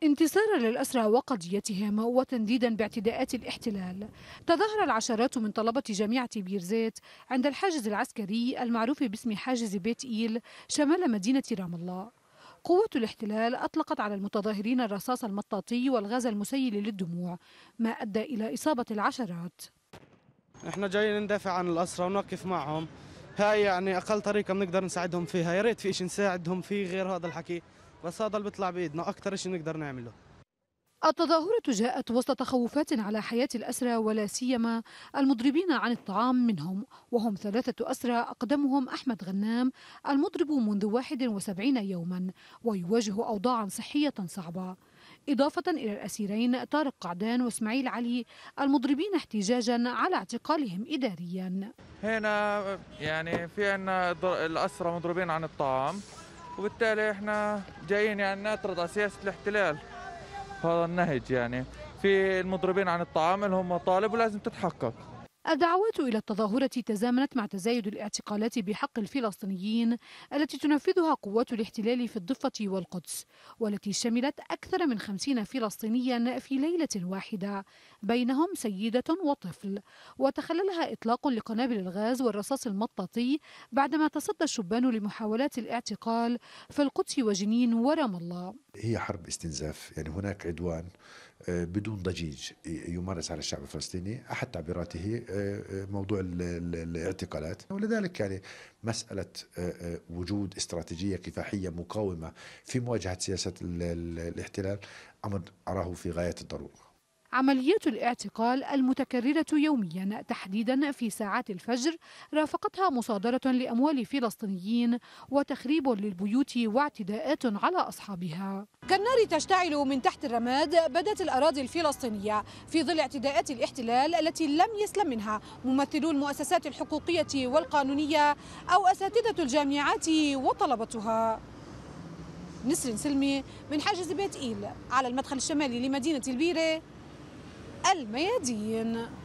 انتصارا للأسرى وقضيتهم وتنديدا باعتداءات الاحتلال، تظاهر العشرات من طلبة جامعة بيرزيت عند الحاجز العسكري المعروف باسم حاجز بيت إيل شمال مدينة رام الله. قوة الاحتلال أطلقت على المتظاهرين الرصاص المطاطي والغاز المسيل للدموع، ما أدى إلى إصابة العشرات. احنا جايين ندافع عن الأسرى ونوقف معهم، هاي يعني أقل طريقة بنقدر نساعدهم فيها. يا ريت في شيء نساعدهم فيه غير هذا الحكي، بس هذا اللي بيطلع بإيدنا أكثر شيء نقدر نعمله. التظاهرة جاءت وسط تخوفات على حياة الأسرى ولا سيما المضربين عن الطعام منهم، وهم 3 أسرى أقدمهم أحمد غنام المضرب منذ 71 يوما ويواجه أوضاعا صحية صعبة، إضافة إلى الأسيرين طارق قعدان وإسماعيل علي المضربين احتجاجا على اعتقالهم إداريا. هنا يعني في عنا الأسرى مضروبين عن الطعام، وبالتالي احنا جايين يعني نعترض على سياسة الاحتلال. هذا النهج يعني في المضربين عن الطعام لهم مطالب ولازم تتحقق. الدعوات إلى التظاهرة تزامنت مع تزايد الاعتقالات بحق الفلسطينيين التي تنفذها قوات الاحتلال في الضفة والقدس، والتي شملت أكثر من 50 فلسطينيا في ليلة واحدة، بينهم سيدة وطفل، وتخللها إطلاق لقنابل الغاز والرصاص المطاطي بعدما تصدى الشبان لمحاولات الاعتقال في القدس وجنين ورام الله. هي حرب استنزاف، يعني هناك عدوان بدون ضجيج يمارس على الشعب الفلسطيني. أحد تعبيراته موضوع الاعتقالات، ولذلك يعني مسألة وجود استراتيجية كفاحية مقاومة في مواجهة سياسة الاحتلال أمر أراه في غاية الضرورة. عمليات الاعتقال المتكررة يوميا تحديدا في ساعات الفجر رافقتها مصادرة لأموال فلسطينيين وتخريب للبيوت واعتداءات على أصحابها. كالنار تشتعل من تحت الرماد بدت الأراضي الفلسطينية في ظل اعتداءات الاحتلال التي لم يسلم منها ممثلو المؤسسات الحقوقية والقانونية أو أساتذة الجامعات وطلبتها. نسرين سلمي من حاجز بيت إيل على المدخل الشمالي لمدينة البيرة، الميادين.